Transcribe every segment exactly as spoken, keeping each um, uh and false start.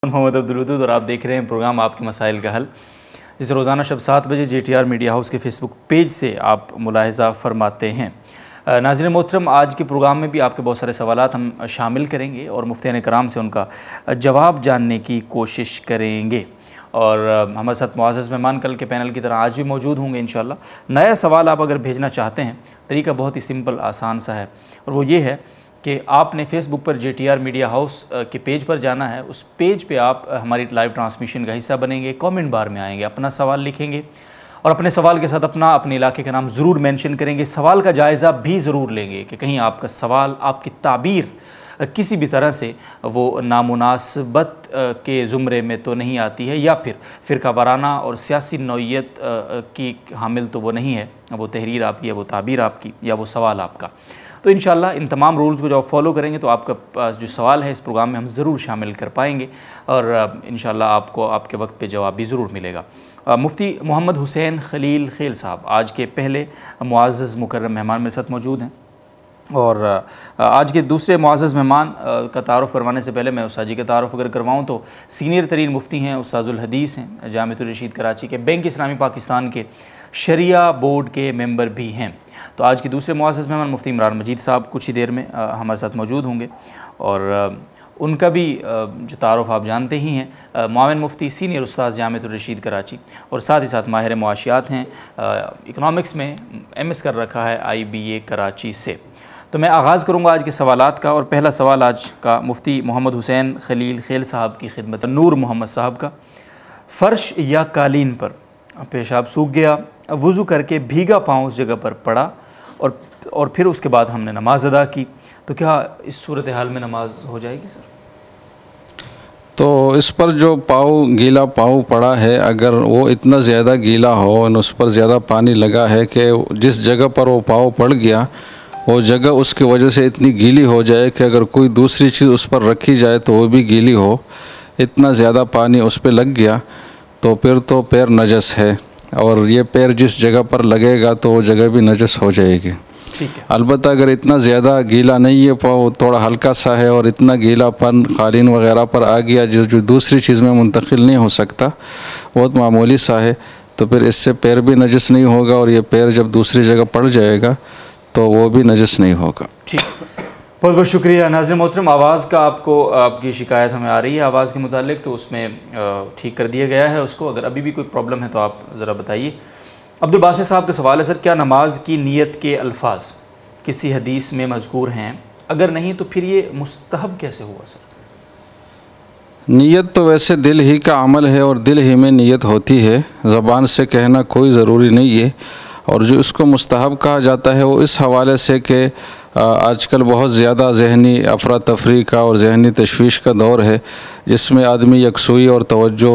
मोहम्मद अब्दुल वदूद और आप देख रहे हैं प्रोग्राम आपके मसाइल का हल, जिसे रोज़ाना शब सात बजे J T R media house के फेसबुक पेज से आप मुलाहिज़ा फरमाते हैं। नाज़रीन मोहतरम, आज के प्रोग्राम में भी आपके बहुत सारे सवालात हम शामिल करेंगे और मुफ्तियान कराम से उनका जवाब जानने की कोशिश करेंगे। और हमारे साथ मुआज़्ज़ज़ मेहमान कल के पैनल की तरह आज भी मौजूद होंगे इंशाअल्लाह। नया सवाल आप अगर भेजना चाहते हैं, तरीका बहुत ही सिंपल आसान सा है और वो ये है कि आपने फेसबुक पर J T R media house के पेज पर जाना है। उस पेज पे आप हमारी लाइव ट्रांसमिशन का हिस्सा बनेंगे, कमेंट बार में आएंगे, अपना सवाल लिखेंगे और अपने सवाल के साथ अपना अपने इलाके का नाम ज़रूर मेंशन करेंगे। सवाल का जायज़ा भी ज़रूर लेंगे कि कहीं आपका सवाल, आपकी ताबीर किसी भी तरह से वो नामुनासिबत के ज़ुमरे में तो नहीं आती है या फिर फ़िरका वाराना और सियासी नौइयत की हामिल तो वो नहीं है, वो तहरीर आपकी है, वो ताबीर आपकी या वो सवाल आपका। तो इंशाअल्लाह इन तमाम रूल्स को जब आप फॉलो करेंगे तो आपका पास जो सवाल है इस प्रोग्राम में हम ज़रूर शामिल कर पाएंगे और इंशाअल्लाह आपको आपके वक्त पे जवाब भी ज़रूर मिलेगा। मुफ्ती मोहम्मद हुसैन खलील खेल साहब आज के पहले मुआज़्ज़ज़ मुकर्रम मेहमान मेरे साथ मौजूद हैं और आज के दूसरे मुआज़्ज़ज़ मेहमान का तारुफ़ करवाने से पहले मैं उस्ताद का तारुफ़ अगर करवाऊँ तो सीनियर तरीन मुफ्ती हैं, उस्तादुल हदीस हैं, जामिअतुर रशीद कराची के, बैंक इस्लामी पाकिस्तान के शरिया बोर्ड के मेंबर भी हैं। तो आज के दूसरे मुआज़्ज़ज़ मेहमान मुफ्ती इमरान मजीद साहब कुछ ही देर में हमारे साथ मौजूद होंगे और उनका भी जो तारुफ़ आप जानते ही हैं, मुआविन मुफ्ती, सीनियर उस्ताद जामिअतुर रशीद कराची और साथ ही साथ माहिर मुआशियात हैं, इकनॉमिक्स में एम एस कर रखा है आई बी ए कराची से। तो मैं आगाज़ करूँगा आज के सवालात का और पहला सवाल आज का मुफ्ती मोहम्मद हुसैन खलील खेल साहब की खिदमत नूर मोहम्मद साहब का। फ़र्श या कालीन पर पेशाब सूख गया, वज़ू करके भीगा पाँव उस जगह पर पड़ा और और फिर उसके बाद हमने नमाज अदा की, तो क्या इस सूरत हाल में नमाज हो जाएगी सर? तो इस पर जो पाँव गीला पाँव पड़ा है, अगर वो इतना ज़्यादा गीला हो और उस पर ज़्यादा पानी लगा है कि जिस जगह पर वो पाँव पड़ गया वो जगह उसकी वजह से इतनी गीली हो जाए कि अगर कोई दूसरी चीज़ उस पर रखी जाए तो वो भी गीली हो, इतना ज़्यादा पानी उस पर लग गया तो फिर तो पैर नजस है और ये पैर जिस जगह पर लगेगा तो वो जगह भी नजस हो जाएगी। ठीक है। अलबत्ता अगर इतना ज़्यादा गीला नहीं है, पाँव थोड़ा हल्का सा है और इतना गीलापन कालीन वगैरह पर आ गया जो जो दूसरी चीज़ में मुंतकिल नहीं हो सकता, बहुत मामूली सा है, तो फिर इससे पैर भी नजस नहीं होगा और ये पैर जब दूसरी जगह पड़ जाएगा तो वो भी नजस नहीं होगा। ठीक, बहुत बहुत शुक्रिया। नाज़रीन मोहतरम, आवाज़ का आपको आपकी शिकायत हमें आ रही है आवाज़ के मुतालिक, तो उसमें ठीक कर दिया गया है उसको। अगर अभी भी कोई प्रॉब्लम है तो आप ज़रा बताइए। अब्दुल बासित साहब का सवाल है सर, क्या नमाज की नीयत के अल्फाज किसी हदीस में मज़कूर हैं? अगर नहीं तो फिर ये मुस्तहब कैसे हुआ सर? नीयत तो वैसे दिल ही का अमल है और दिल ही में नीयत होती है, ज़बान से कहना कोई ज़रूरी नहीं है। और जो इसको मुस्तहब कहा जाता है वो इस हवाले से कि आजकल बहुत ज़्यादा ज़हनी अफरा तफरी का और ज़हनी तशवीश का दौर है, जिसमें आदमी यकसुई और तवज्जो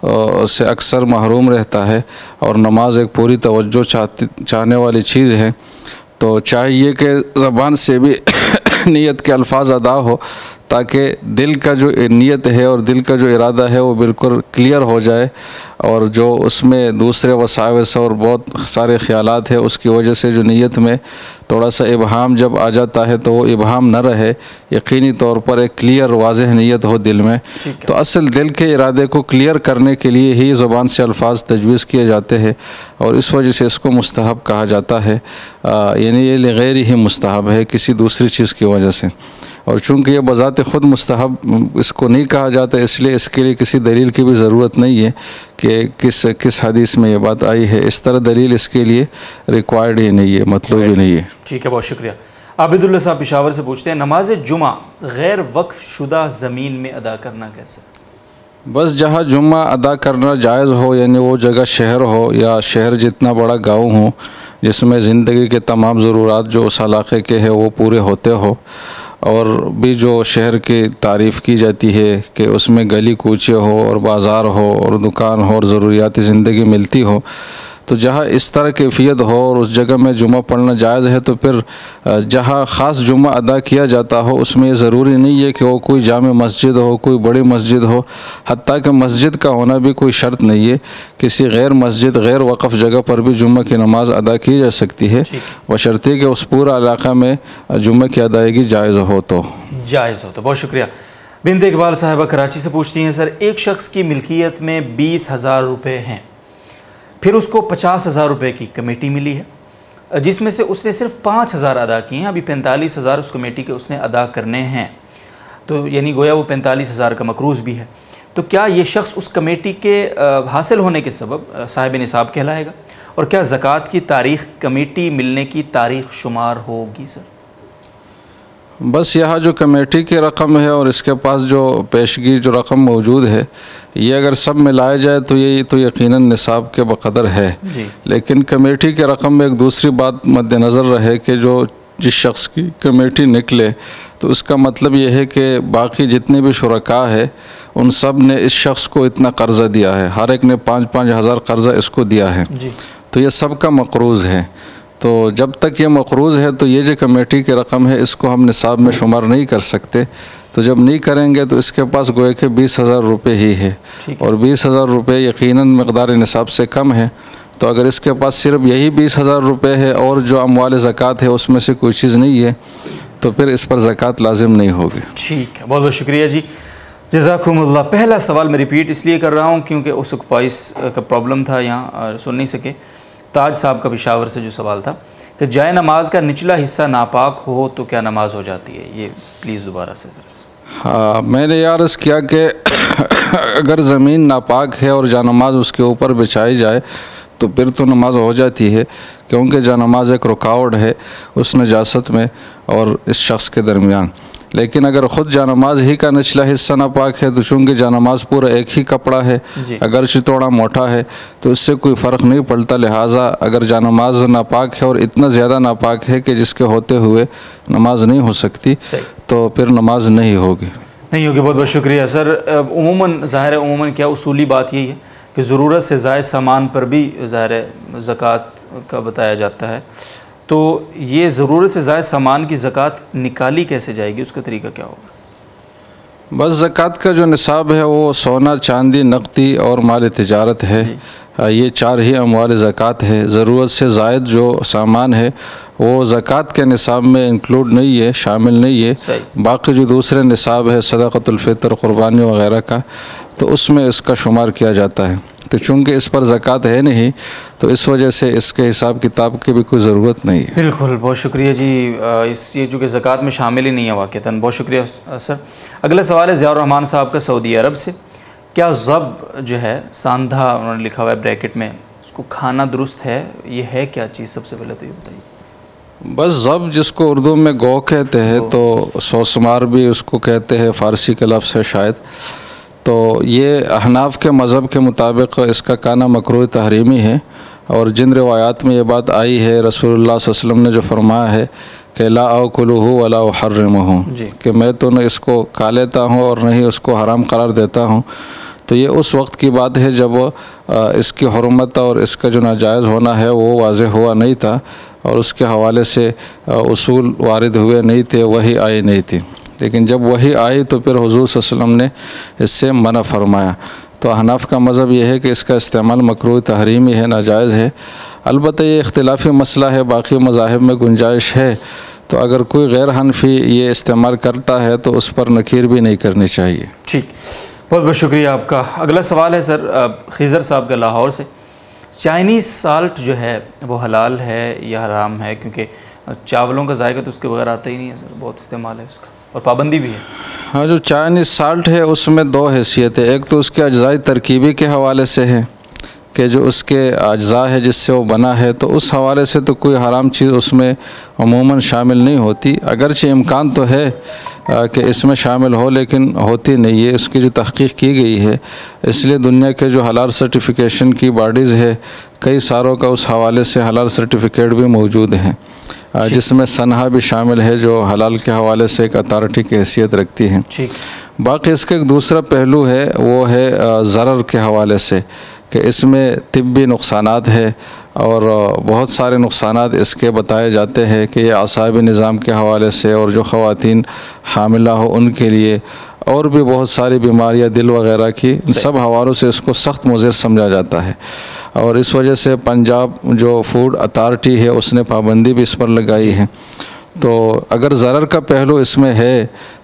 से अक्सर महरूम रहता है और नमाज एक पूरी तवज्जो चाहती चाहने वाली चीज़ है। तो चाहिए कि ज़बान से भी नीयत के अल्फाज अदा हो ताकि दिल का जो नीयत है और दिल का जो इरादा है वो बिल्कुल क्लियर हो जाए और जो उसमें दूसरे वसावस और बहुत सारे ख्यालात है उसकी वजह से जो नीयत में थोड़ा सा इबहाम जब आ जाता है तो वो इबहाम न रहे, यकीनी तौर पर एक क्लियर वाज़ेह नीयत हो दिल में। तो असल दिल के इरादे को क्लियर करने के लिए ही ज़बान से अल्फाज तजवीज़ किए जाते हैं और इस वजह से इसको मुस्तहब कहा जाता है, यानी ये गैर ही मुस्तहब है किसी दूसरी चीज़ की वजह से। और चूँकि ये बज़ात ख़ुद मुस्तहब इसको नहीं कहा जाता, इसलिए इसके लिए किसी दलील की भी ज़रूरत नहीं है कि किस किस हदीस में ये बात आई है। इस तरह दलील इसके लिए रिक्वायर्ड ही नहीं है, मतलब ही नहीं है। ठीक है, बहुत शुक्रिया। आबिदुल्ला साहब पेशावर से पूछते हैं, नमाज जुमा गैर वक्फ शुदा ज़मीन में अदा करना कैसे? बस जहाँ जुम्मा अदा करना जायज़ हो, यानी वो जगह शहर हो या शहर जितना बड़ा गाँव हो जिसमें ज़िंदगी के तमाम ज़रूरात जो उस इलाक़े के हैं वो पूरे होते हो और भी जो शहर की तारीफ़ की जाती है कि उसमें गली कूचे हो और बाज़ार हो और दुकान हो और ज़रूरियात ज़िंदगी मिलती हो, तो जहाँ इस तरह कैफियत हो और उस जगह में जुमा पढ़ना जायज़ है, तो फिर जहाँ ख़ास जुमा अदा किया जाता हो उसमें ये ज़रूरी नहीं है कि वो कोई जामे मस्जिद हो, कोई बड़ी मस्जिद हो, हत्ता कि मस्जिद का होना भी कोई शर्त नहीं है। किसी गैर मस्जिद गैर वक़फ़ जगह पर भी जुम्मा की नमाज़ अदा की जा सकती है, बशर्ते कि उस पूरा इलाक़ा में जुम्मे की अदायगी जायज़ हो तो जायज़ हो तो। बहुत शुक्रिया। बिंद इकबाल साहिबा कराची से पूछती हैं, सर एक शख्स की मिल्कियत में बीस हज़ार रुपये हैं, फिर उसको पचास हज़ार रुपये की कमेटी मिली है जिसमें से उसने सिर्फ पाँच हज़ार अदा किए हैं, अभी पैंतालीस हज़ार उस कमेटी के उसने अदा करने हैं, तो यानी गोया वो पैंतालीस हज़ार का मकरूज़ भी है। तो क्या ये शख्स उस कमेटी के हासिल होने के सबब साहिब निसाब कहलाएगा? और क्या ज़कात की तारीख़ कमेटी मिलने की तारीख़ शुमार होगी? सर बस यहाँ जो कमेटी की रकम है और इसके पास जो पेशगी जो रकम मौजूद है, ये अगर सब मिलाया जाए तो ये तो यकीनन निसाब के बकदर है जी। लेकिन कमेटी के रकम में एक दूसरी बात मद्देनज़र रहे कि जो जिस शख्स की कमेटी निकले तो उसका मतलब ये है कि बाकी जितने भी शुरका है उन सब ने इस शख्स को इतना कर्ज़ा दिया है, हर एक ने पाँच पाँच हज़ार कर्ज़ा इसको दिया है जी। तो ये सब का मक़रूज़ है। तो जब तक ये मक़रूज़ है तो ये जो कमेटी की रकम है इसको हम निसाब में शुमार नहीं कर सकते। तो जब नहीं करेंगे तो इसके पास गोया के बीस हज़ार रुपये ही है, और बीस हज़ार रुपये यकीनन मक़दार निसाब से कम है। तो अगर इसके पास सिर्फ यही बीस हज़ार रुपये है और जो अमवाल ज़कात है उसमें से कोई चीज़ नहीं है, तो फिर इस पर ज़कात लाजिम नहीं होगी। ठीक है, बहुत बहुत शुक्रिया जी, जज़ाकुमुल्लाह। पहला सवाल मैं रिपीट इसलिए कर रहा हूँ क्योंकि उस वक्त वॉइस का प्रॉब्लम था, यहाँ सुन नहीं सके। ताज साहब का पेशावर से जो सवाल था कि जाए नमाज का निचला हिस्सा नापाक हो तो क्या नमाज हो जाती है, ये प्लीज़ दोबारा से। हाँ, मैंने यार अर्ज़ किया कि अगर ज़मीन नापाक है और जानमाज उसके ऊपर बिछाई जाए तो फिर तो नमाज हो जाती है, क्योंकि जानमाज एक रुकावट है उस नजासत में और इस शख्स के दरमियान। लेकिन अगर ख़ुद जानमाज ही का निचला हिस्सा नापाक है तो चूँकि जानमाज पूरा एक ही कपड़ा है, अगरचे थोड़ा मोटा है तो इससे कोई फ़र्क नहीं पड़ता। लिहाजा अगर जानमाज नापाक है और इतना ज़्यादा नापाक है कि जिसके होते हुए नमाज नहीं हो सकती तो फिर नमाज नहीं होगी नहीं होगी बहुत बहुत शुक्रिया सर। उमूमन ज़ाहिर है, उमूमन क्या उसूली बात यही है कि ज़रूरत से ज़ायद सामान पर भी ज़ाहिर है ज़कात का बताया जाता है। तो ये ज़रूरत से ज़ायद सामान की ज़कात निकाली कैसे जाएगी, उसका तरीका क्या होगा? बस ज़कात का जो निसाब है वो सोना, चांदी, नकदी और माल तिजारत है, ये चार ही अमवाल ज़कात है। ज़रूरत से ज़ायद जो सामान है वो ज़कात के निसाब में इंक्लूड नहीं है, शामिल नहीं है। बाकी जो दूसरे निसाब है सदक़तुल फ़ितर, क़ुरबानी वग़ैरह का, तो उसमें इसका शुमार किया जाता है। तो चूँकि इस पर ज़कात है नहीं तो इस वजह से इसके हिसाब किताब की भी कोई ज़रूरत नहीं है। बिल्कुल, बहुत शुक्रिया जी। इस ये चूँकि ज़कात में शामिल ही नहीं है वाक़तन, बहुत शुक्रिया सर। अगला सवाल है ज़ियाउर रहमान साहब का सऊदी अरब से। क्या ज़ब जो है सांधा उन्होंने लिखा हुआ है ब्रैकेट में, उसको खाना दुरुस्त है, ये है क्या चीज़? सबसे पहले तो ये बताइए। बस ज़ब जिसको उर्दू में गौ कहते हैं तो सोसमार भी उसको कहते हैं, फ़ारसी का लफ्ज़ है शायद। तो ये अहनाफ के मज़हब के मुताबिक इसका खाना मकरूह तहरीमी है, और जिन रिवायात में ये बात आई है रसूलुल्लाह सल्लल्लाहु अलैहि वसल्लम ने जो फरमाया है कि ला अकुलुहु वला उहर्रिमुहु, कि मैं तो न इसको खा लेता हूँ और न ही उसको हराम करार देता हूँ। तो ये उस वक्त की बात है जब इसकी हुर्मत और इसका जो नाजायज़ होना है वो वाज़ेह हुआ नहीं था, और उसके हवाले से उसूल वारिद हुए नहीं थे, वही आई नहीं थी। लेकिन जब वही आई तो फिर हुज़ूर सल्लल्लाहु अलैहि वसल्लम ने इससे मना फरमाया। तो हनाफ का मज़हब ये है कि इसका इस्तेमाल मकरूह तहरीमी है, नाजायज़ है। अलबत्ता ये इख्तिलाफ़ी मसला है, बाकी मज़ाहिब में गुंजाइश है। तो अगर कोई गैर हनफी ये इस्तेमाल करता है तो उस पर नकीर भी नहीं करनी चाहिए। ठीक, बहुत बहुत शुक्रिया आपका। अगला सवाल है सर खिज़र साहब का लाहौर से। चाइनीज़ साल्ट जो है वो हलाल है या हराम है? क्योंकि चावलों का जायका तो उसके बगैर आता ही नहीं है सर, बहुत इस्तेमाल है उसका और पाबंदी भी है। हाँ, जो चाइनीज़ साल्ट है उसमें दो हैसियत है। एक तो उसके अज्ज़ाई तरकीबी के हवाले से है कि जो उसके अज्ज़ा है जिससे वो बना है, तो उस हवाले से तो कोई हराम चीज़ उसमें अमूमन शामिल नहीं होती। अगरचे इम्कान तो है कि इसमें शामिल हो, लेकिन होती नहीं है। उसकी जो तहक़ीक़ की गई है, इसलिए दुनिया के जो हलाल सर्टिफिकेशन की बॉडीज़ है कई सारों का उस हवाले से हलाल सर्टिफिकेट भी मौजूद हैं, जिसमें सनहा भी शामिल है जो हलाल के हवाले से एक अथॉरिटी की हैसियत रखती है। बाकी इसका एक दूसरा पहलू है, वो है ज़रर के हवाले से कि इसमें तिब्बी नुकसानात है और बहुत सारे नुकसानात इसके बताए जाते हैं कि ये आसाबी निज़ाम के हवाले से और जो ख़वातीन हामिला हो उनके लिए, और भी बहुत सारी बीमारियां दिल वगैरह की, इन सब हवालों से इसको सख्त मुज़र समझा जाता है। और इस वजह से पंजाब जो फूड अथॉरिटी है उसने पाबंदी भी इस पर लगाई है। तो अगर ज़रर का पहलू इसमें है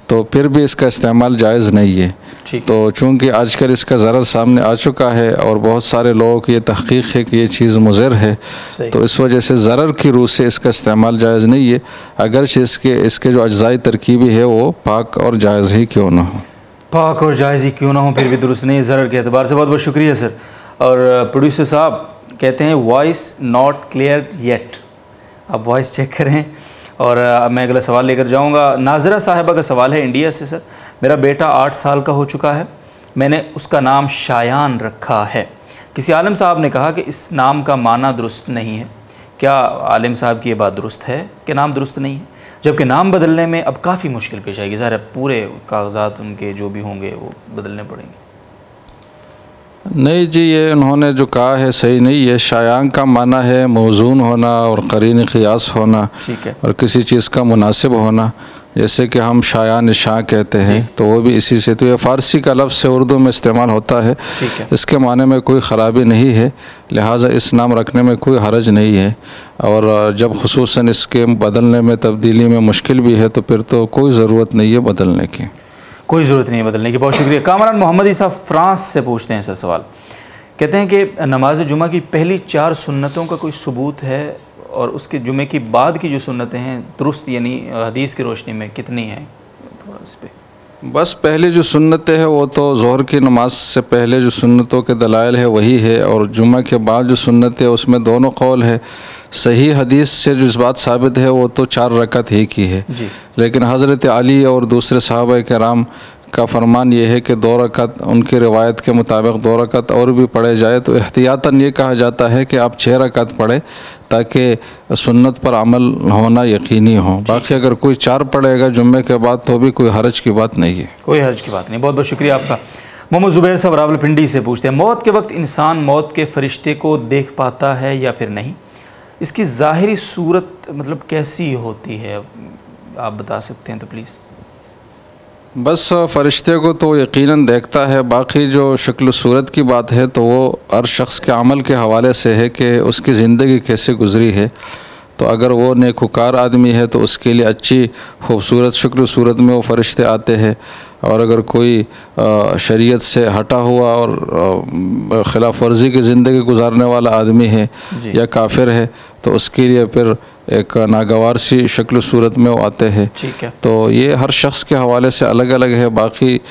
तो फिर भी इसका इस्तेमाल जायज़ नहीं है। तो चूँकि आजकल इसका ज़रर सामने आ चुका है और बहुत सारे लोगों की ये तहक़ीक़ है कि ये चीज़ मुज़र है, तो इस वजह से ज़रर की रूह से इसका इस्तेमाल जायज़ नहीं है, अगरचे इसके इसके जो अज्ज़ाई तरकीबी है वो पाक और जायज़ ही क्यों ना हो। पाक और जायज़ ही क्यों ना हो, फिर भी दुरुस्त नहीं है ज़रर के एतबार से। बहुत बहुत शुक्रिया सर। और प्रोड्यूसर साहब कहते हैं वॉइस नॉट क्लियर येट, आप वॉइस चेक करें। और अब मैं अगला सवाल लेकर जाऊंगा। नाजरा साहिबा का सवाल है इंडिया से। सर, मेरा बेटा आठ साल का हो चुका है, मैंने उसका नाम शायान रखा है। किसी आलिम साहब ने कहा कि इस नाम का माना दुरुस्त नहीं है। क्या आलिम साहब की ये बात दुरुस्त है कि नाम दुरुस्त नहीं है, जबकि नाम बदलने में अब काफ़ी मुश्किल पेश आएगी? ज़ाहिर है पूरे कागजात उनके जो भी होंगे वो बदलने पड़ेंगे। नहीं जी, ये उन्होंने जो कहा है सही नहीं है। शायान का माना है मौजून होना और करीन क़ियास होना, ठीक है, और किसी चीज़ का मुनासिब होना। जैसे कि हम शायान शां कहते हैं तो वो भी इसी से, तो ये फ़ारसी का लफ्ज़ से उर्दू में इस्तेमाल होता है, है। इसके माने में कोई ख़राबी नहीं है, लिहाजा इस नाम रखने में कोई हरज नहीं है। और जब खुसूसन इसके बदलने में तब्दीली में मुश्किल भी है तो फिर तो कोई ज़रूरत नहीं है बदलने की, कोई ज़रूरत नहीं है बदलने की। बहुत शुक्रिया। कामरान मोहम्मदी साहब फ्रांस से पूछते हैं सर सवाल, कहते हैं कि नमाज जुमा की पहली चार सुन्नतों का कोई सबूत है और उसके जुमे की बाद की जो सुन्नतें हैं दुरुस्त यानी हदीस की रोशनी में कितनी हैं? थोड़ा इस पे। बस पहले जो सुन्नतें हैं वो तो ज़ोहर की नमाज से पहले जो सुन्नतों के दलाइल है वही है, और जुमा के बाद जो सुन्नतें उसमें दोनों कौल है। सही हदीस से जो इस बात साबित है वो तो चार रकत ही की है जी। लेकिन हज़रत अली और दूसरे सहाबा किराम का फरमान ये है कि दो रकत, उनकी रिवायत के मुताबिक दो रकत और भी पढ़े जाए तो एहतियातन ये कहा जाता है कि आप छः रकत पढ़े ताकि सुन्नत पर अमल होना यकीनी हो। बाकी अगर कोई चार पढ़ेगा जुम्मे के बाद तो भी कोई हरज की बात नहीं है, कोई हरज की बात नहीं। बहुत बहुत शुक्रिया आपका। मोहम्मद ज़ुबैर साहब रावलपिंडी से पूछते हैं, मौत के वक्त इंसान मौत के फरिश्ते को देख पाता है या फिर नहीं? इसकी ज़ाहिरी सूरत मतलब कैसी होती है, आप बता सकते हैं तो प्लीज़। बस फ़रिश्ते को तो यकीनन देखता है, बाकी जो शक्ल सूरत की बात है तो वो हर शख्स के अमल के हवाले से है कि उसकी ज़िंदगी कैसे गुज़री है। तो अगर वो नेकुकार आदमी है तो उसके लिए अच्छी खूबसूरत शक्ल सूरत में वो फ़रिश्ते आते हैं, और अगर कोई शरीयत से हटा हुआ और ख़िलाफ़ वर्जी की ज़िंदगी गुजारने वाला आदमी है या काफिर है तो उसके लिए फिर एक नागवार सी शक्ल सूरत में वो आते हैं। ठीक है, तो ये हर शख्स के हवाले से अलग अलग है, बाकी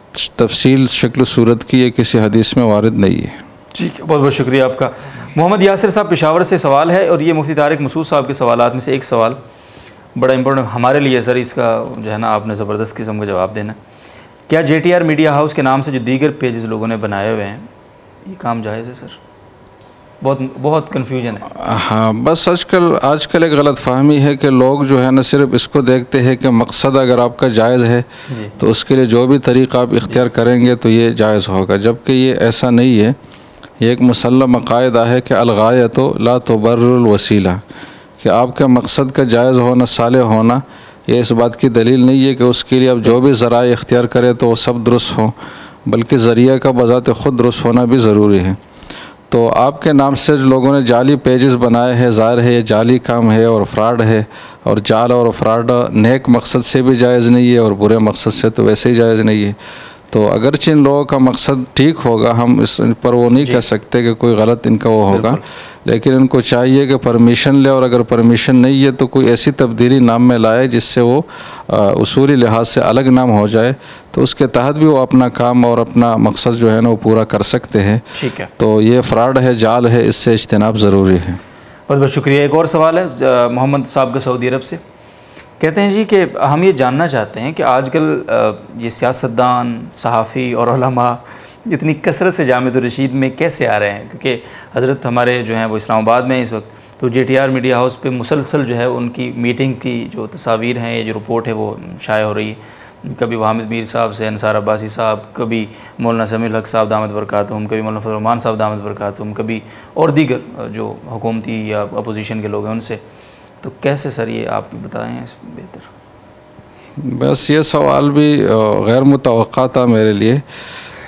तफसील शक्ल सूरत की ये किसी हदीस में वारिद नहीं है। ठीक है, बहुत बहुत शुक्रिया आपका। मोहम्मद यासिर साहब पेशावर से सवाल है और ये मुफ्ती तारिक मसूद साहब के सवालात में से एक सवाल बड़ा इंपॉर्टेंट हमारे लिए सर, इसका जो है ना आपने ज़बरदस्त किस्म का जवाब देना। क्या J T R media house के नाम से जो दीगर पेजेस लोगों ने बनाए हुए हैं ये काम जायज़ है सर? बहुत बहुत कन्फ्यूजन है। हाँ, बस आजकल आजकल एक गलत फ़हमी है कि लोग जो है ना सिर्फ इसको देखते हैं कि मकसद अगर आपका जायज़ है तो उसके लिए जो भी तरीक़ा आप इख्तियार करेंगे तो ये जायज़ होगा, जबकि ये ऐसा नहीं है। ये एक मुसल्लम कायदा है कि अलगायतो ला तुबर्रिरुल वसीला, कि आपके मकसद का जायज़ होना, साले होना, ये इस बात की दलील नहीं है कि उसके लिए आप जो भी ज़राए इख्तियार करें तो वो सब दुरुस्त हों, बल्कि ज़रिया का बज़ात ख़ुद दुरुस्त होना भी ज़रूरी है। तो आपके नाम से लोगों ने जाली पेजेस बनाए हैं, ज़ाहिर है ये जाली काम है और फ्रॉड है, और जाल और फ्रॉड नेक मकसद से भी जायज़ नहीं है और बुरे मकसद से तो वैसे ही जायज़ नहीं है। तो अगरचे इन लोगों का मकसद ठीक होगा, हम इस पर वो नहीं कह सकते कि कोई गलत इनका वो होगा, लेकिन इनको चाहिए कि परमिशन ले, और अगर परमिशन नहीं है तो कोई ऐसी तब्दीली नाम में लाए जिससे वो उसूली लिहाज से अलग नाम हो जाए, तो उसके तहत भी वो अपना काम और अपना मकसद जो है ना वो पूरा कर सकते हैं। ठीक है, तो ये फ्रॉड है, जाल है, इससे इज्तनाब ज़रूरी है। बहुत बहुत शुक्रिया। एक और सवाल है मोहम्मद साहब का सऊदी अरब से, कहते हैं जी कि हम ये जानना चाहते हैं कि आजकल ये सियासतदान, सहाफ़ी और उलमा इतनी कसरत से जामिया रशीद में कैसे आ रहे हैं, क्योंकि हज़रत हमारे जो हैं वो इस्लामाबाद में इस वक्त, तो J T R media house पे मुसलसल जो है उनकी मीटिंग की जो तस्वीर हैं, ये जो रिपोर्ट है वो शाया हो रही है। कभी हामिद मीर साहब से अंसार अब्बासी साहब, कभी मौलाना समीउल हक साहब दामद बरकातुहुम, कभी मौलाना फजल रहमान साहब दामद बरकातुहुम, कभी और दीगर जो हुकूमती या अपोजिशन के लोग हैं उनसे। तो कैसे सर ये आप बताएं इस बेहतर। बस ये सवाल भी गैर मुतवक्का था मेरे लिए,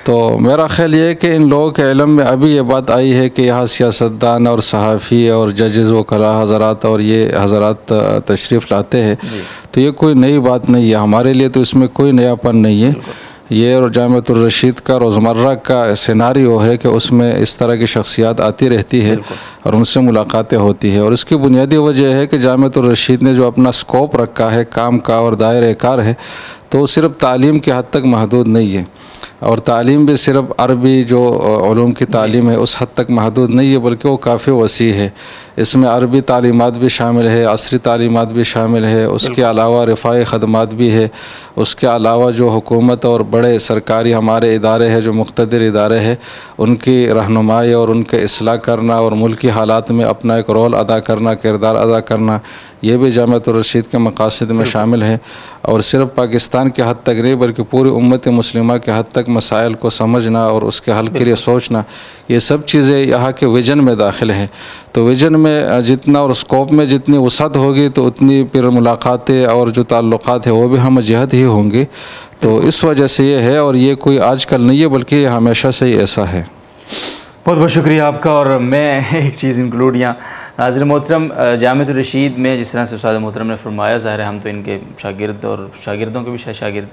तो मेरा ख्याल ये है कि इन लोगों के इल्म में अभी ये बात आई है कि यहाँ सियासतदान और सहाफ़ी और जजेज़ वकला हज़रात और ये हज़रात तशरीफ़ लाते हैं, तो ये कोई नई बात नहीं है हमारे लिए, तो इसमें कोई नयापन नहीं है। ये और जामिअतुर रशीद का रोज़मर्रा का सिनारियो है कि उसमें इस तरह की शख्सियात आती रहती है और उनसे मुलाकातें होती है। और इसकी बुनियादी वजह है कि जामिअतुर रशीद ने जो अपना स्कोप रखा है काम का और दायरे कार है, तो सिर्फ तालीम के हद तक महदूद नहीं है, और तालीम भी सिर्फ अरबी जो उलूम की तालीम है उस हद तक महदूद नहीं है, बल्कि वो काफ़ी वसी है। इसमें अरबी तालीमात भी शामिल है, असरी तालीमात भी शामिल है, उसके अलावा रिफ़ाई ख़दमात भी है, उसके अलावा जो हुकूमत और बड़े सरकारी हमारे इदारे हैं जो मुक़्तदिर इदारे हैं उनकी रहनुमाई और उनके इस्लाह करना और मुल्की हालात में अपना एक रोल अदा करना, किरदार अदा करना, ये भी जामिअतुर रशीद के मकासद में शामिल है। और सिर्फ पाकिस्तान के हद तक नहीं बल्कि पूरी उम्मत मुस्लिमा के हद तक मसाइल को समझना और उसके हल के लिए सोचना, ये सब चीज़ें यहाँ के विजन में दाखिल हैं। तो विजन में जितना और स्कोप में जितनी वसअत होगी तो उतनी फिर मुलाकातें और जो ताल्लुक़ात है वो भी हम जहद ही होंगे। तो इस वजह से ये है, और ये कोई आजकल नहीं है बल्कि ये हमेशा से ही ऐसा है। बहुत बहुत शुक्रिया आपका। और मैं एक चीज़ इंक्लूड यहाँ नाज़रीन मोहतरम, जामिअतुर रशीद में जिस तरह से उस्ताद मोहतरम ने फरमाया, ज़ाहिर है हम तो इनके शागिर्द और शागिर्दों के भी शायद शागिर्द।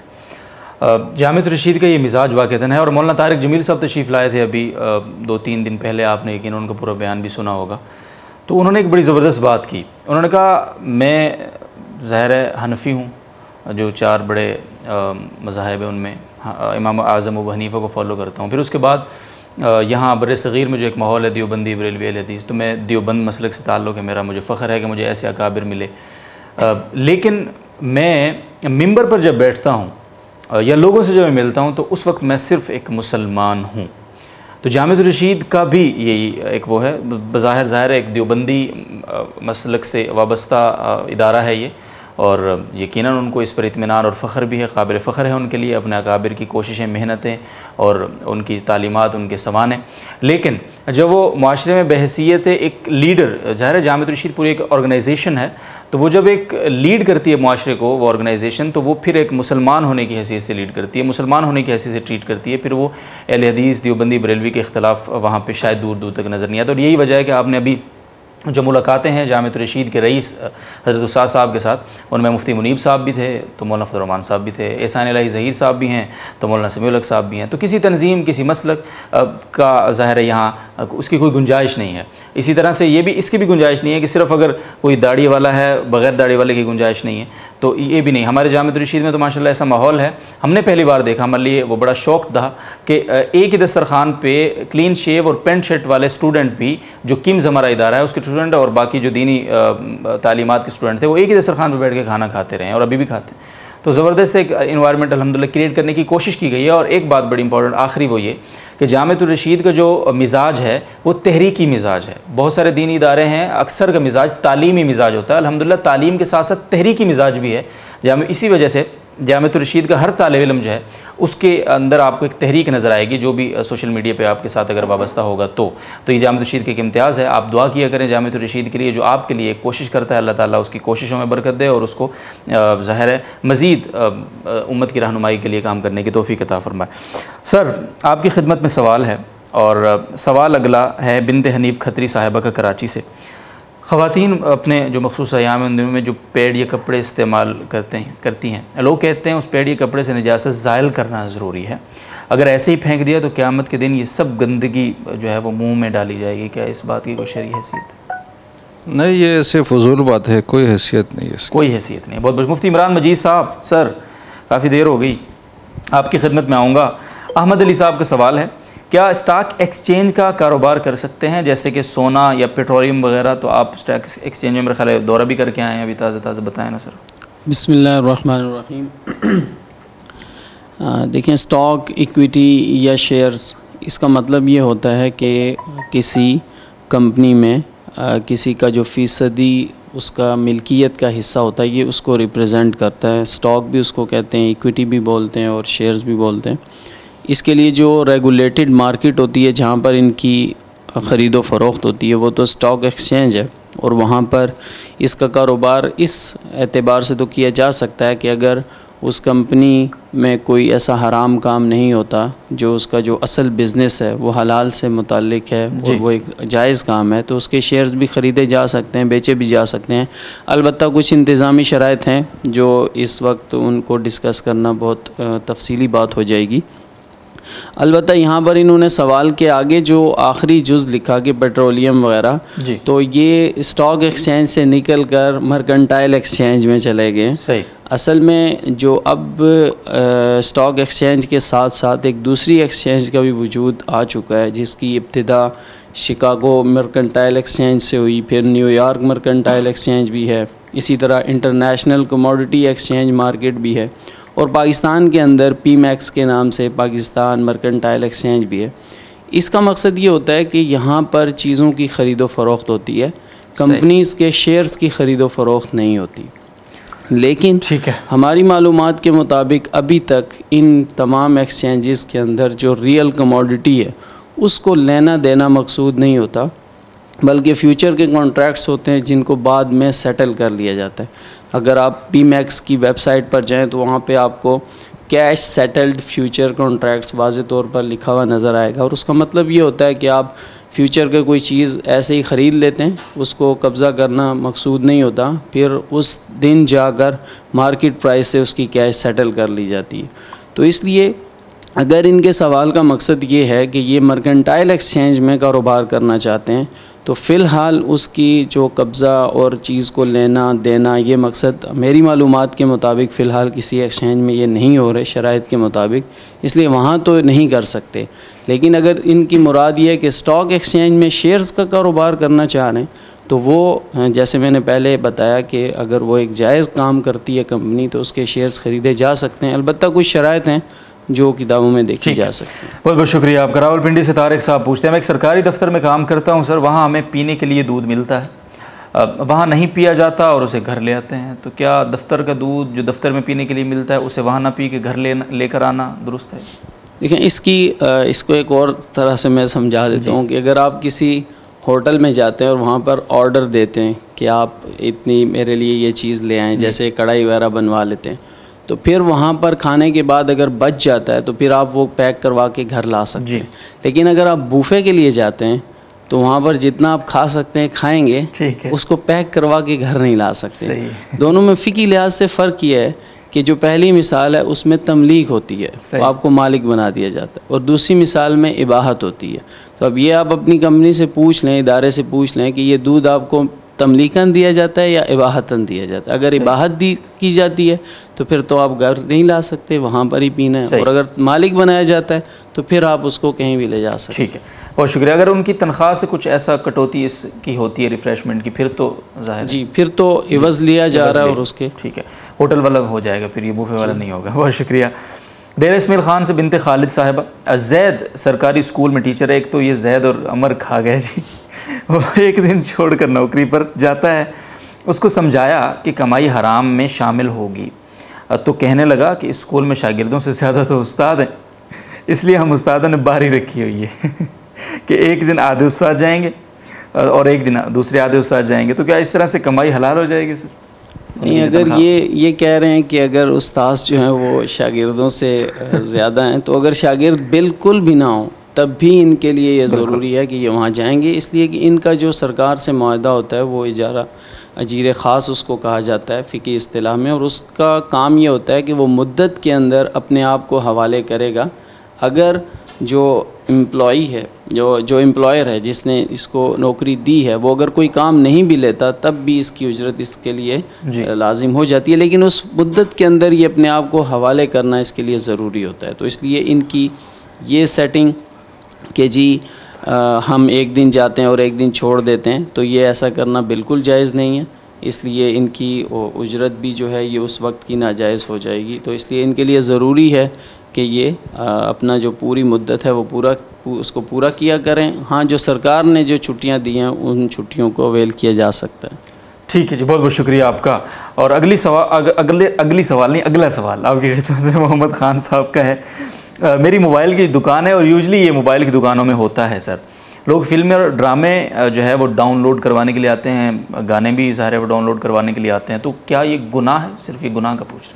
जामिअतुर रशीद का ये मिजाज वाक़तन है। और मौलाना तारिक जमील साहब तशरीफ़ लाए थे अभी दो तीन दिन पहले, आपने यकीन उनका पूरा बयान भी सुना होगा। तो उन्होंने एक बड़ी ज़बरदस्त बात की। उन्होंने कहा मैं ज़ाहिर है हनफ़ी हूँ, जो चार बड़े मज़ाहिब हैं उनमें इमाम आज़म अबू हनीफ़ा को फॉलो करता हूँ। फिर उसके बाद यहाँ बर सग़ीर में जो एक माहौल है देवबंदी बरेलवी अहले हदीस, तो मैं देवबंद मसलक से ताल्लुक़ है मेरा, मुझे फ़ख्र है कि मुझे ऐसे अकाबिर मिले। आ, लेकिन मैं मिंबर पर जब बैठता हूँ या लोगों से जब मैं मिलता हूँ तो उस वक्त मैं सिर्फ़ एक मुसलमान हूँ। तो जामिअतुर रशीद का भी यही एक वो है, बज़ाहिर ज़ाहिर एक देवबंदी मसलक से वाबस्ता इदारा है ये, और यकीनन उनको इस पर इत्मीनान और फ़ख्र भी है, काबिल फ़ख्र है उनके लिए अपने अकाबिर की कोशिशें, मेहनतें और उनकी तालीमात, उनके सवाने। लेकिन जब वो माशरे में बहसीयत एक लीडर, ज़ाहिर है जामिअतुर रशीद पूरी एक ऑर्गेनाइजेशन है, तो वो जब एक लीड करती है माशरे को वो ऑर्गेनाइजेशन, तो वो फिर एक मुसलमान होने की हैसियत से लीड करती है, मुसलमान होने की हैसियत से ट्रीट करती है। फिर वो अहले हदीस देवबंदी बरेलवी के इख्तलाफ वहाँ पर शायद दूर दूर तक नज़र नहीं आता। और यही वजह है कि आपने अभी जो मुलाकातें हैं जामिअतुर रशीद के रईस हज़रत उस्ताद साहब के साथ, उनमें मुफ्ती मुनीब साहब भी थे, तो मौलाना फजल रहमान साहब भी थे, एहसान इलाही ज़हीर साहब भी हैं, तो मौलाना समीउल हक साहब भी हैं। तो किसी तंजीम, किसी मसलक का ज़ाहिर है यहाँ उसकी कोई गुंजाइश नहीं है। इसी तरह से ये भी, इसकी भी गुंजाइश नहीं है कि सिर्फ़ अगर कोई दाढ़ी वाला है, बग़ैर दाढ़ी वाले की गुंजाइश नहीं है, तो ये भी नहीं। हमारे जामिअतुर रशीद में तो माशाल्लाह ऐसा माहौल है। हमने पहली बार देखा, हमारे लिए वो बड़ा शौक था कि एक ही दस्तरखान पे क्लीन शेव और पेंट शर्ट वाले स्टूडेंट भी, जो किम्स हमारा इदारा है उसके स्टूडेंट और बाकी जो दीनी तालीमात के स्टूडेंट थे, वो एक ही दस्तरखान पर बैठ के खाना खाते रहे और अभी भी खाते हैं। तो ज़बरदस्त एक इन्वायरमेंट अल्हम्दुलिल्लाह क्रिएट करने की कोशिश की गई है। और एक बात बड़ी इंपॉर्टेंट आखिरी वो ये कि जामिअतुर रशीद का जो मिजाज है वो तहरीकी मिजाज है। बहुत सारे दीनी इदारे हैं, अक्सर का मिजाज तालीमी मिजाज होता है। अल्हम्दुलिल्लाह तालीम के साथ साथ तहरीकी मिजाज भी है जाम, इसी वजह से जामिअतुर रशीद का हर तालिब इल्म जो है उसके अंदर आपको एक तहरीक नज़र आएगी, जो भी सोशल मीडिया पे आपके साथ अगर वाबस्ता होगा तो तो ये जामिअतुर रशीद का एक इम्तियाज़ है। आप दुआ किया करें जामिअतुर रशीद के लिए, जो आपके लिए कोशिश करता है, अल्लाह ताला उसकी कोशिशों में बरकत दे और उसको ज़ाहिर है मज़ीद उम्मत की रहनुमाई के लिए काम करने की तौफ़ीक़ अता फरमाए। सर, आपकी खिदमत में सवाल है, और सवाल अगला है बिन्त हनीफ़ खत्री साहिबा का कराची से। ख़वातीन अपने जो मखसूस अयाम उन दिनों में जो पैड या कपड़े इस्तेमाल करते हैं करती हैं, लोग कहते हैं उस पैड या कपड़े से निजासत ज़ायल करना ज़रूरी है। अगर ऐसे ही फेंक दिया तो क़यामत के दिन ये सब गंदगी जो है वो मुंह में डाली जाएगी। क्या इस बात की कोई शरई हैसियत है? नहीं, ये सिर्फ फजूल बात है, कोई हैसियत नहीं है इसकी। कोई हैसियत नहीं। बहुत बहुत मुफ्ती इमरान मजीद साहब, सर काफ़ी देर हो गई, आपकी खिदमत में आऊँगा। अहमद अली साहब का सवाल है, क्या स्टॉक एक्सचेंज का कारोबार कर सकते हैं जैसे कि सोना या पेट्रोलियम वगैरह? तो आप स्टॉक एक्सचेंज में मेरे ख्याल है दौरा भी करके आए हैं अभी, ताज़ा ताज़ा बताएं ना सर। बिस्मिल्लाहिर्रहमानिर्रहीम। देखें, स्टॉक, इक्विटी या शेयर्स, इसका मतलब ये होता है कि किसी कंपनी में आ, किसी का जो फ़ीसदी उसका मिल्कियत का हिस्सा होता है ये उसको रिप्रेजेंट करता है। स्टॉक भी उसको कहते हैं, इक्विटी भी बोलते हैं और शेयर्स भी बोलते हैं। इसके लिए जो रेगुलेटेड मार्केट होती है जहाँ पर इनकी ख़रीद व फ़रोख्त होती है वो तो स्टॉक एक्सचेंज है, और वहाँ पर इसका कारोबार इस एतबार से तो किया जा सकता है कि अगर उस कंपनी में कोई ऐसा हराम काम नहीं होता, जो उसका जो असल बिज़नेस है वो हलाल से मुताल्लिक है और वो एक जायज़ काम है, तो उसके शेयर्स भी ख़रीदे जा सकते हैं, बेचे भी जा सकते हैं। अलबत्ता कुछ इंतज़ामी शराइत हैं जो इस वक्त उनको डिस्कस करना बहुत तफसीली बात हो जाएगी। अलबत्ता यहाँ पर इन्होंने सवाल के आगे जो आखिरी जुज़ लिखा कि पेट्रोलियम वगैरह, तो ये स्टॉक एक्सचेंज से निकल कर मर्केंटाइल एक्सचेंज में चले गए। सही। असल में जो अब स्टॉक एक्सचेंज के साथ साथ एक दूसरी एक्सचेंज का भी वजूद आ चुका है, जिसकी इब्तिदा शिकागो मर्केंटाइल एक्सचेंज से हुई, फिर न्यूयॉर्क मर्केंटाइल एक्सचेंज भी है, इसी तरह इंटरनेशनल कमोडिटी एक्सचेंज मार्केट भी है, और पाकिस्तान के अंदर पी मैक्स के नाम से पाकिस्तान मर्केंटाइल एक्सचेंज भी है। इसका मकसद ये होता है कि यहाँ पर चीज़ों की ख़रीदो फ़रोख्त होती है, कंपनीज़ के शेयर्स की ख़रीदो फ़रोख्त नहीं होती। लेकिन ठीक है, हमारी मालूमात के मुताबिक अभी तक इन तमाम एक्सचेंजेस के अंदर जो रियल कमोडिटी है उसको लेना देना मकसूद नहीं होता, बल्कि फ्यूचर के कॉन्ट्रैक्ट्स होते हैं जिनको बाद में सेटल कर लिया जाता है। अगर आप पी मैक्स की वेबसाइट पर जाएं तो वहाँ पे आपको कैश सेटल्ड फ्यूचर कॉन्ट्रैक्ट्स वाज़े तौर पर लिखा हुआ नज़र आएगा, और उसका मतलब ये होता है कि आप फ्यूचर का कोई चीज़ ऐसे ही ख़रीद लेते हैं, उसको कब्ज़ा करना मकसूद नहीं होता, फिर उस दिन जाकर मार्केट प्राइस से उसकी कैश सेटल कर ली जाती है। तो इसलिए अगर इनके सवाल का मकसद ये है कि ये मर्केंटाइल एक्सचेंज में कारोबार करना चाहते हैं, तो फ़िलहाल उसकी जो कब्ज़ा और चीज़ को लेना देना, ये मकसद मेरी मालूमात के मुताबिक फ़िलहाल किसी एक्सचेंज में ये नहीं हो रहे शराइत के मुताबिक, इसलिए वहाँ तो नहीं कर सकते। लेकिन अगर इनकी मुराद ये है कि स्टॉक एक्सचेंज में शेयर्स का कारोबार करना चाह रहे हैं, तो वो जैसे मैंने पहले बताया कि अगर वो एक जायज़ काम करती है कंपनी तो उसके शेयर्स ख़रीदे जा सकते हैं। अलबत्ता कुछ शराइत हैं जो किताबों में देखी जा सकती है। बहुत बहुत शुक्रिया आपका। रावलपिंडी से तारिक साहब पूछते हैं, मैं एक सरकारी दफ्तर में काम करता हूं सर, वहां हमें पीने के लिए दूध मिलता है, वहां नहीं पिया जाता और उसे घर ले आते हैं, तो क्या दफ्तर का दूध जो दफ्तर में पीने के लिए मिलता है उसे वहां ना पी के घर ले लेकर आना दुरुस्त है? देखें, इसकी इसको एक और तरह से मैं समझा देता हूँ कि अगर आप किसी होटल में जाते हैं और वहाँ पर ऑर्डर देते हैं कि आप इतनी मेरे लिए ये चीज़ ले आएँ, जैसे कढ़ाई वगैरह बनवा लेते हैं, तो फिर वहाँ पर खाने के बाद अगर बच जाता है तो फिर आप वो पैक करवा के घर ला सकते हैं। लेकिन अगर आप बूफे के लिए जाते हैं तो वहाँ पर जितना आप खा सकते हैं खाएंगे, उसको पैक करवा के घर नहीं ला सकते। दोनों में फ़िकी लिहाज से फ़र्क ये है कि जो पहली मिसाल है उसमें तमलीक होती है, वो आपको मालिक बना दिया जाता है, और दूसरी मिसाल में इबाहत होती है। तो अब ये आप अपनी कंपनी से पूछ लें, इदारे से पूछ लें कि ये दूध आपको तमलीकन दिया जाता है या इबाहतन दिया जाता है। अगर इबाहत दी की जाती है तो फिर तो आप घर नहीं ला सकते, वहाँ पर ही पीना है, और अगर मालिक बनाया जाता है तो फिर आप उसको कहीं भी ले जा सकते। ठीक है, बहुत शुक्रिया। अगर उनकी तनख्वाह से कुछ ऐसा कटौती इसकी होती है रिफ़्रेशमेंट की, फिर तो ज़ाहिर जी फिर तो इवज़ लिया जा रहा है और उसके ठीक है, होटल वाला हो जाएगा, फिर ये बूफे वाला नहीं होगा। बहुत शुक्रिया। डेरा इस्माइल ख़ान से बिनते खालिद साहिबा, जैद सरकारी स्कूल में टीचर है, एक तो ये जैद और अमर खा गए जी। वो एक दिन छोड़कर नौकरी पर जाता है, उसको समझाया कि कमाई हराम में शामिल होगी, तो कहने लगा कि स्कूल में शागिर्दों से ज़्यादा तो उस्ताद हैं, इसलिए हम उस्तादों ने बारी रखी हुई है कि एक दिन आधे उस्ताद जाएंगे और एक दिन दूसरे आधे उस्ताद जाएंगे। तो क्या इस तरह से कमाई हलाल हो जाएगी सर? नहीं, अगर ये ये कह रहे हैं कि अगर उस्ताद जो हैं वो शागिर्दों से ज़्यादा हैं, तो अगर शागिर्द बिल्कुल भी ना हो तब भी इनके लिए ये ज़रूरी है कि ये वहाँ जाएंगे, इसलिए कि इनका जो सरकार से मुआहदा होता है वो इजारा अजीर ख़ास उसको कहा जाता है फ़िकी इस्तिलाह में, और उसका काम ये होता है कि वो मुद्दत के अंदर अपने आप को हवाले करेगा। अगर जो एम्प्लॉई है, जो जो एम्प्लॉयर है जिसने इसको नौकरी दी है, वो अगर कोई काम नहीं भी लेता तब भी इसकी उजरत इसके लिए लाजिम हो जाती है, लेकिन उस मुद्दत के अंदर ये अपने आप को हवाले करना इसके लिए ज़रूरी होता है। तो इसलिए इनकी ये सेटिंग कि जी आ, हम एक दिन जाते हैं और एक दिन छोड़ देते हैं, तो ये ऐसा करना बिल्कुल जायज़ नहीं है। इसलिए इनकी उजरत भी जो है ये उस वक्त की नाजायज़ हो जाएगी। तो इसलिए इनके लिए ज़रूरी है कि ये आ, अपना जो पूरी मुद्दत है वो पूरा उसको पूरा किया करें। हाँ, जो सरकार ने जो छुट्टियाँ दी हैं उन छुट्टियों को अवेल किया जा सकता है। ठीक है जी, बहुत बहुत शुक्रिया आपका। और अगली सवाल अग, अगले अगली सवाल नहीं अगला सवाल आपकी खिदमत में मोहम्मद ख़ान साहब का है। आ, मेरी मोबाइल की दुकान है और यूजली ये मोबाइल की दुकानों में होता है सर, लोग फिल्में और ड्रामे जो है वो डाउनलोड करवाने के लिए आते हैं, गाने भी सारे वो डाउनलोड करवाने के लिए आते हैं, तो क्या ये गुनाह है? सिर्फ ये गुनाह का पूछ रहे हैं।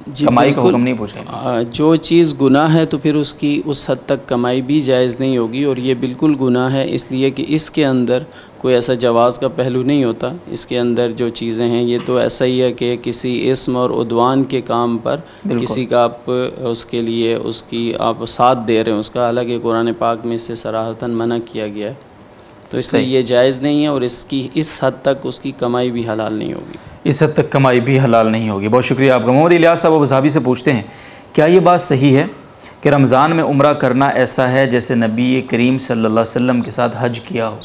कमाई का हुक्म नहीं पूछेंगे। जो चीज़ गुनाह है तो फिर उसकी उस हद तक कमाई भी जायज़ नहीं होगी, और ये बिल्कुल गुनाह है इसलिए कि इसके अंदर कोई ऐसा जवाज़ का पहलू नहीं होता। इसके अंदर जो चीज़ें हैं ये तो ऐसा ही है कि किसी इस्म और उद्वान के काम पर किसी का आप उसके लिए उसकी आप साथ दे रहे हैं उसका, हालांकि कुरान पाक में इससे सराहतन मना किया गया है, तो इसलिए ये जायज़ नहीं है और इसकी इस हद तक उसकी कमाई भी हलाल नहीं होगी। इस हद तक कमाई भी हलाल नहीं होगी। बहुत शुक्रिया आपका। मोहम्मद इलियास साहब अबू ज़ाबी से पूछते हैं, क्या ये बात सही है कि रमज़ान में उम्रा करना ऐसा है जैसे नबी करीम सल्लल्लाहु अलैहि वसल्लम के साथ हज किया हो?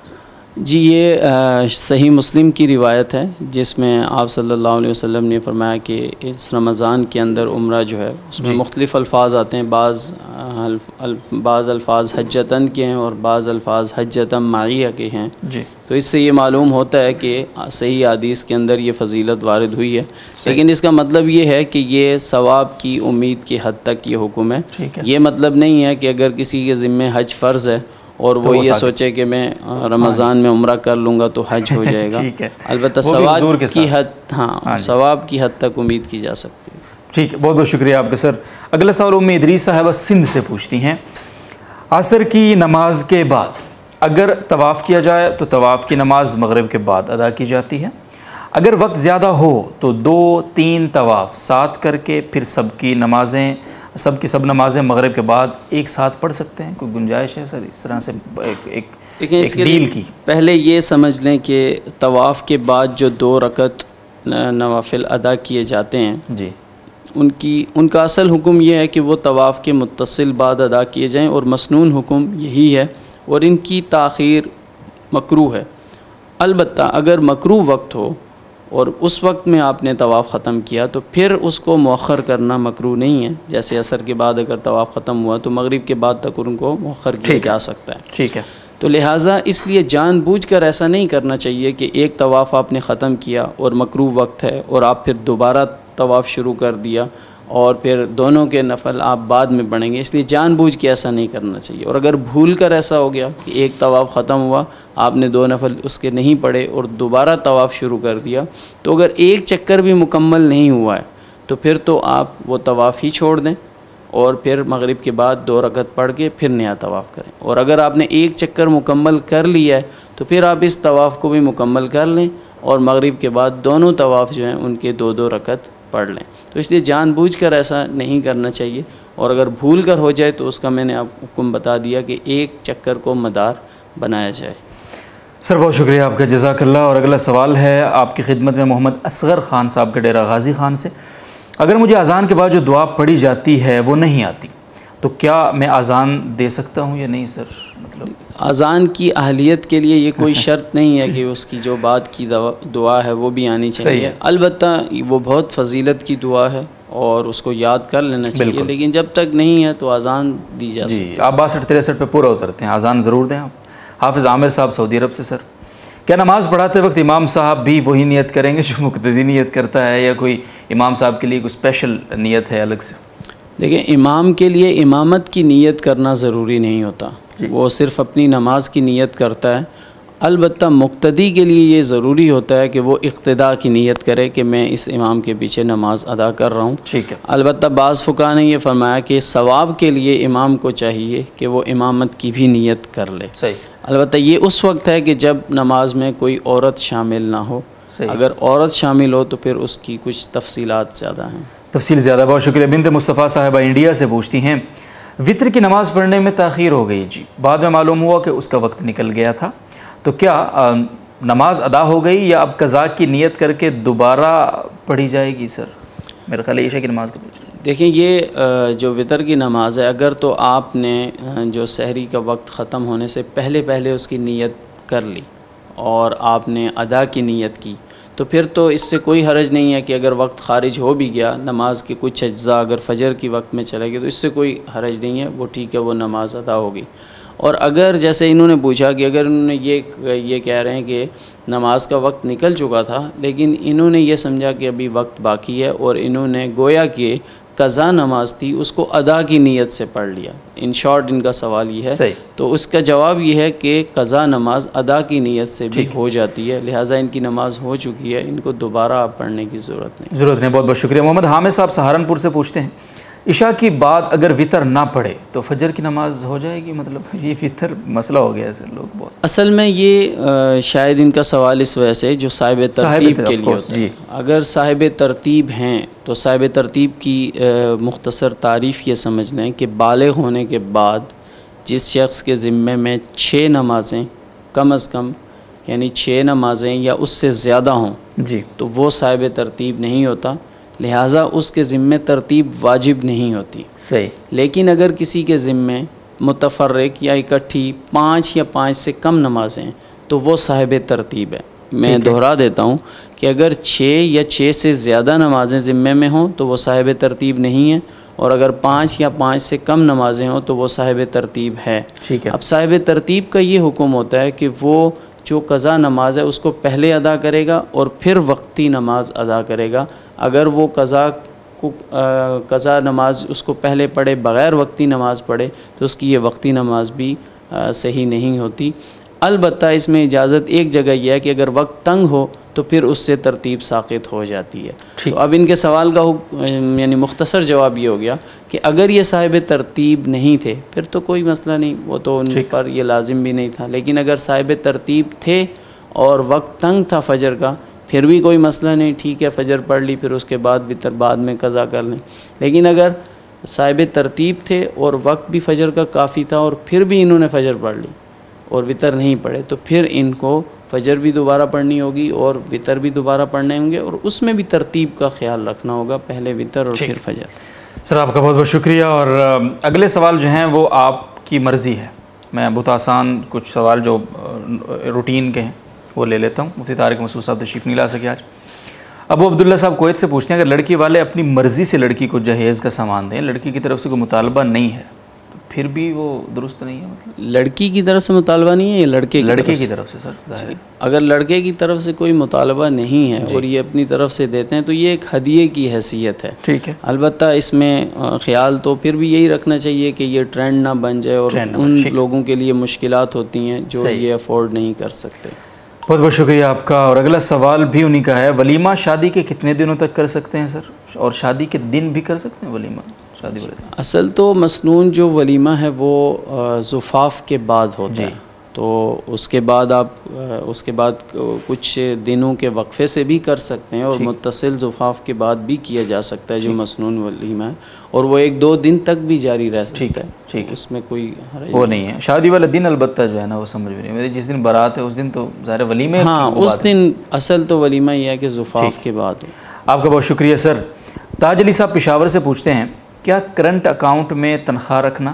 जी, ये आ, सही मुस्लिम की रिवायत है जिसमें आप सल्लल्लाहु अलैहि वसल्लम ने फरमाया कि इस रमज़ान के अंदर उम्रा जो है उसमें मुख्तलिफ़ अल्फाज आते हैं। बाज़ अल, बाज़ अल्फाज हज्जतन के हैं और बाज़ अल्फाज हज्जतम माइया के हैं जी। तो इससे ये मालूम होता है कि सही हदीस के अंदर ये फजीलत वारिद हुई है, लेकिन इसका मतलब ये है कि ये सवाब की उम्मीद की हद तक ये हुक्म है, है। ये मतलब नहीं है कि अगर किसी के ज़िम्मे हज फ़र्ज़ है और तो वो ये सोचे कि मैं रमज़ान में उम्रा कर लूँगा तो हज हो जाएगा। अलबत्ता सवाब की हद हाँ सवाब की हद तक उम्मीद की जा सकती है। ठीक है, बहुत बहुत शुक्रिया आपका सर। अगला सवाल उम्मे इदरीस साहबा सिंध से पूछती हैं, असर की नमाज के बाद अगर तवाफ़ किया जाए तो तवाफ़ की नमाज मगरिब के बाद अदा की जाती है, अगर वक्त ज़्यादा हो तो दो तीन तवाफ़ साथ करके फिर सबकी नमाज़ें सब की सब नमाज़ें मगरिब के बाद एक साथ पढ़ सकते हैं? कोई गुंजाइश है सर इस तरह से एक एक, एक डील की? पहले ये समझ लें कि तवाफ़ के बाद जो दो रकत नवाफिल अदा किए जाते हैं जी, उनकी उनका असल हुक्म यह है कि वो तवाफ़ के मुत्तसिल बाद अदा किए जाएं और मसनून हुक्म यही है, और इनकी ताख़ीर मकरूह है। अलबत्ता अगर मकरूह वक्त हो और उस वक्त में आपने तवाफ़ ख़त्म किया तो फिर उसको मौखर करना मकरूह नहीं है। जैसे असर के बाद अगर तवाफ़ ख़त्म हुआ तो मगरिब के बाद तक उनको मौखर किया जा सकता है। ठीक है, तो लिहाजा इसलिए जानबूझकर ऐसा नहीं करना चाहिए कि एक तवाफ़ आपने ख़त्म किया और मकरूह वक्त है और आप फिर दोबारा तवाफ़ शुरू कर दिया और फिर दोनों के नफल आप बाद में पढ़ेंगे, इसलिए जानबूझ के ऐसा नहीं करना चाहिए। और अगर भूल कर ऐसा हो गया कि एक तवाफ़ ख़त्म हुआ, आपने दो नफल उसके नहीं पढ़े और दोबारा तवाफ़ शुरू कर दिया, तो अगर एक चक्कर भी मुकम्मल नहीं हुआ है तो फिर तो आप वो तवाफ़ ही छोड़ दें और फिर मगरिब के बाद दो रकत पढ़ के फिर नया तवाफ़ करें। और अगर आपने एक चक्कर मुकम्मल कर लिया है तो फिर आप इस तवाफ़ को भी मुकम्मल कर लें और मगरिब के बाद दोनों तवाफ़ जो हैं उनके दो दो रकत पढ़ लें। तो इसलिए जानबूझकर ऐसा नहीं करना चाहिए, और अगर भूल कर हो जाए तो उसका मैंने आपको हुक्म बता दिया कि एक चक्कर को मदार बनाया जाए। सर बहुत शुक्रिया आपका, जज़ाकल्लाह। और अगला सवाल है आपकी खिदमत में मोहम्मद असगर ख़ान साहब के डेरा गाज़ी ख़ान से, अगर मुझे अज़ान के बाद जो दुआ पढ़ी जाती है वो नहीं आती तो क्या मैं अज़ान दे सकता हूँ या नहीं सर? मतलब अज़ान की अहलियत के लिए ये कोई शर्त नहीं है कि उसकी जो बाद की दुआ है वो भी आनी चाहिए। अलबत्ता वो बहुत फजीलत की दुआ है और उसको याद कर लेना चाहिए, लेकिन जब तक नहीं है तो अज़ान दी जा सकती है। आप बासठ तिरसठ पे पूरा उतरते हैं, अज़ान ज़रूर दें आप। हाफिज़ आमिर साहब सऊदी अरब से, सर क्या नमाज़ पढ़ाते वक्त इमाम साहब भी वही नियत करेंगे जो मुक़्तदी नियत करता है, या कोई इमाम साहब के लिए कोई स्पेशल नियत है अलग से? देखिए, इमाम के लिए इमामत की नियत करना ज़रूरी नहीं होता, वो सिर्फ़ अपनी नमाज की नियत करता है। अलबत्ता मुक़्तदी के लिए ये ज़रूरी होता है कि वो इक़्तिदा की नियत करे कि मैं इस इमाम के पीछे नमाज अदा कर रहा हूँ। ठीक है। अलबत्ता बाज़ फ़ुक़हा ने ये फ़रमाया कि सवाब के लिए इमाम को चाहिए कि वो इमामत की भी नियत कर ले। सही। अलबत्ता ये उस वक्त है कि जब नमाज में कोई औरत शामिल ना हो। अगर औरत शामिल हो तो फिर उसकी कुछ तफसीलात ज़्यादा हैं, तफसील ज़्यादा। बहुत शुक्रिया। बिनत मुस्तफ़ा साहिबा इंडिया से पूछती हैं, वित्र की नमाज़ पढ़ने में ताख़ीर हो गई जी, बाद में मालूम हुआ कि उसका वक्त निकल गया था, तो क्या नमाज अदा हो गई या अब कज़ा की नियत करके दोबारा पढ़ी जाएगी? सर मेरा ख्याल ईशा की नमाज को देखिए, ये जो वितर की नमाज़ है, अगर तो आपने जो सहरी का वक्त ख़त्म होने से पहले पहले उसकी नियत कर ली और आपने अदा की नियत की तो फिर तो इससे कोई हरज नहीं है कि अगर वक्त ख़ारिज हो भी गया, नमाज के कुछ अज्जा अगर फ़जर की वक्त में चले गए तो इससे कोई हरज नहीं है, वो ठीक है, वो नमाज अदा होगी। और अगर जैसे इन्होंने पूछा कि अगर इन्होंने ये ये कह रहे हैं कि नमाज का वक्त निकल चुका था लेकिन इन्होंने ये समझा कि अभी वक्त बाकी है और इन्होंने गोया कि क़ज़ा नमाज थी उसको अदा की नीयत से पढ़ लिया। इन शॉर्ट इनका सवाल ये है सही। तो उसका जवाब ये है कि क़ज़ा नमाज अदा की नीयत से भी हो जाती है, लिहाजा इनकी नमाज हो चुकी है, इनको दोबारा आप पढ़ने की ज़रूरत नहीं ज़रूरत नहीं। बहुत बहुत शुक्रिया। मोहम्मद हामिद साहब सहारनपुर से पूछते हैं, इशा की बाद अगर वितर ना पढ़े तो फजर की नमाज हो जाएगी? मतलब ये वितर मसला हो गया है सर लोग बहुत। असल में ये आ, शायद इनका सवाल इस वजह से जो साहिब तरतीब के लिए होता है। अगर साहिब तरतीब हैं तो साहिब तरतीब की मुख्तसर तारीफ़ ये समझ लें कि बालिग होने के बाद जिस शख्स के ज़िम्मे में छः नमाज़ें कम अज़ कम यानी छः नमाज़ें या उससे ज़्यादा हों जी, तो वो साहिब तरतीब नहीं होता, लिहाजा उसके ज़िम्मे तरतीब वाजिब नहीं होती। सही। लेकिन अगर किसी के ज़िम्मे मुतफ़र्रिक़ या इकट्ठी पाँच या पाँच से कम नमाज़ें तो वो साहिब तरतीब है। मैं दोहरा देता हूँ कि अगर छः या छः से ज़्यादा नमाज़ें ज़िम्मे में हों तो वो साहिब तरतीब नहीं है, और अगर पाँच या पाँच से कम नमाज़ें हों तो वो साहिब तरतीब है। ठीक है। अब साहिब तरतीब का ये हुक्म होता है कि वो जो क़ज़ा नमाज है उसको पहले अदा करेगा और फिर वक्ती नमाज अदा करेगा। अगर वो क़ज़ा को क़ज़ा नमाज उसको पहले पढ़े बग़ैर वक्ती नमाज पढ़े तो उसकी ये वक्ती नमाज भी आ, सही नहीं होती। अलबत्ता इसमें इजाज़त एक जगह यह है कि अगर वक्त तंग हो तो फिर उससे तरतीब साक़ित हो जाती है। तो अब इनके सवाल का यानी मुख्तसर जवाब ये हो गया कि अगर ये साहिब तरतीब नहीं थे फिर तो कोई मसला नहीं, वो तो उन पर ये लाजिम भी नहीं था। लेकिन अगर साहिब तरतीब थे और वक्त तंग था फ़जर का फिर भी कोई मसला नहीं, ठीक है फ़जर पढ़ ली फिर उसके बाद वितर बाद में क़ज़ा कर लें। लेकिन अगर साहिब तरतीब थे और वक्त भी फ़जर का काफ़ी था और फिर भी इन्होंने फ़जर पढ़ ली और वितर नहीं पढ़े तो फिर इनको फ़जर भी दोबारा पढ़नी होगी और वितर भी दोबारा पढ़ने होंगे, और उसमें भी तरतीब का ख्याल रखना होगा, पहले वितर और फिर फ़जर। सर आपका बहुत बहुत शुक्रिया। और अगले सवाल जो हैं वो आपकी मर्ज़ी है, मैं बहुत आसान कुछ सवाल जो रूटीन के हैं वो ले लेता हूँ। मुफ्ती तारिक मसूद साहब तशरीफ़ नहीं ला सके आज। अबू अब्दुल्ला साहब कुवैत से पूछते हैं, अगर लड़की वाले अपनी मर्ज़ी से लड़की को जहेज़ का सामान दें, लड़की की तरफ से कोई मुतालबा नहीं है तो फिर भी वो दुरुस्त नहीं है? मतलब लड़की की तरफ से मुतालबा नहीं है या लड़के की लड़के तरफ की तरफ से? सर अगर लड़के की तरफ से कोई मुतालबा नहीं है और ये अपनी तरफ से देते हैं तो ये एक हदिये की हैसियत है। ठीक है। अलबत्ता इसमें ख़्याल तो फिर भी यही रखना चाहिए कि ये ट्रेंड ना बन जाए और उन लोगों के लिए मुश्किलात होती हैं जो ये अफोर्ड नहीं कर सकते। बहुत बहुत शुक्रिया आपका। और अगला सवाल भी उन्हीं का है, वलीमा शादी के कितने दिनों तक कर सकते हैं सर, और शादी के दिन भी कर सकते हैं वलीमा शादी वाले? असल तो मसनून जो वलीमा है वो ज़ुफ़ाफ़ के बाद होता है, तो उसके बाद आप उसके बाद कुछ दिनों के वक्फे से भी कर सकते हैं और मुत्तसिल ज़ुफ़ाफ़ के बाद भी किया जा सकता है जो मसनून वलीमा है, और वो एक दो दिन तक भी जारी रह सकता है। ठीक, उसमें कोई वो नहीं है। शादी वाला दिन अलबत्ता जो है ना वो समझ में नहीं, मेरे जिस दिन बारात है उस दिन तो ज़ाहिर वलीमे, हाँ उस दिन असल तो वलीमा ये है कि ज़ुफ़ाफ़ के बाद हो। आपका बहुत शुक्रिया सर। ताज अली साहब पेशावर से पूछते हैं, क्या करंट अकाउंट में तनख्वाह रखना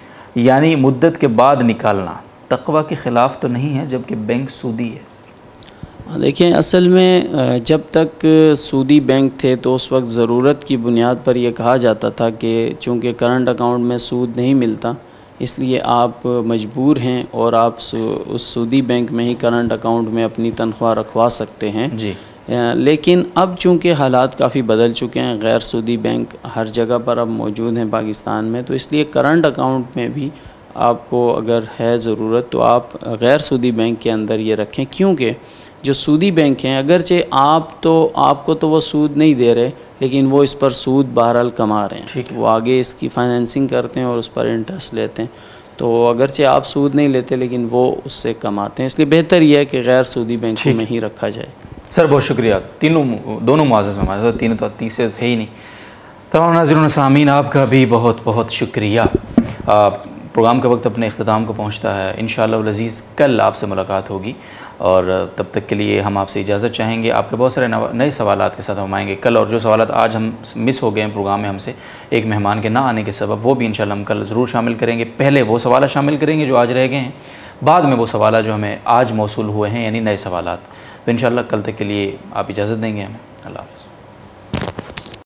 यानी मुद्दत के बाद निकालना तक़वा के ख़िलाफ़ तो नहीं है जबकि बैंक सूदी है? देखिए असल में जब तक सूदी बैंक थे तो उस वक्त ज़रूरत की बुनियाद पर यह कहा जाता था कि चूँकि करंट अकाउंट में सूद नहीं मिलता इसलिए आप मजबूर हैं और आप उस सूदी बैंक में ही करंट अकाउंट में अपनी तनख्वाह रखवा सकते हैं जी। लेकिन अब चूँकि हालात काफ़ी बदल चुके हैं, गैर सूदी बैंक हर जगह पर अब मौजूद हैं पाकिस्तान में, तो इसलिए करंट अकाउंट में भी आपको अगर है ज़रूरत तो आप गैर सूदी बैंक के अंदर ये रखें, क्योंकि जो सूदी बैंक हैं अगरचे आप तो आपको तो वो सूद नहीं दे रहे लेकिन वो इस पर सूद बहरहाल कमा रहे हैं, वो आगे इसकी फाइनेंसिंग करते हैं और उस पर इंटरेस्ट लेते हैं, तो अगरचे आप सूद नहीं लेते लेकिन वो उससे कमाते हैं, इसलिए बेहतर यह है कि गैर सूदी बैंकों में ही रखा जाए। सर बहुत शुक्रिया। तीनों दोनों मुआज़्ज़ज़ में हमारे तीनों तो तीसरे थे ही नहीं। तमाम नाज़रीन सामीन आपका भी बहुत बहुत शुक्रिया। प्रोग्राम का वक्त अपने अख्ताम को पहुँचता है। इंशाअल्लाह अज़ीज़ कल आपसे मुलाकात होगी और तब तक के लिए हम आपसे इजाज़त चाहेंगे। आपके बहुत सारे नए सवालात के साथ हम आएँगे कल, और जो सवालात आज हम मिस हो गए हैं प्रोग्राम में हमसे एक मेहमान के ना आने के सबब, वो भी इंशाअल्लाह हम कल ज़रूर शामिल करेंगे। पहले वो सवाल शामिल करेंगे जो आज रह गए हैं, बाद में वो सवाल जो हमें आज मौसूल हुए हैं यानी नए सवालात। तो इंशाअल्लाह कल तक के लिए आप इजाज़त देंगे हमें। अल्लाह हाफ़िज़।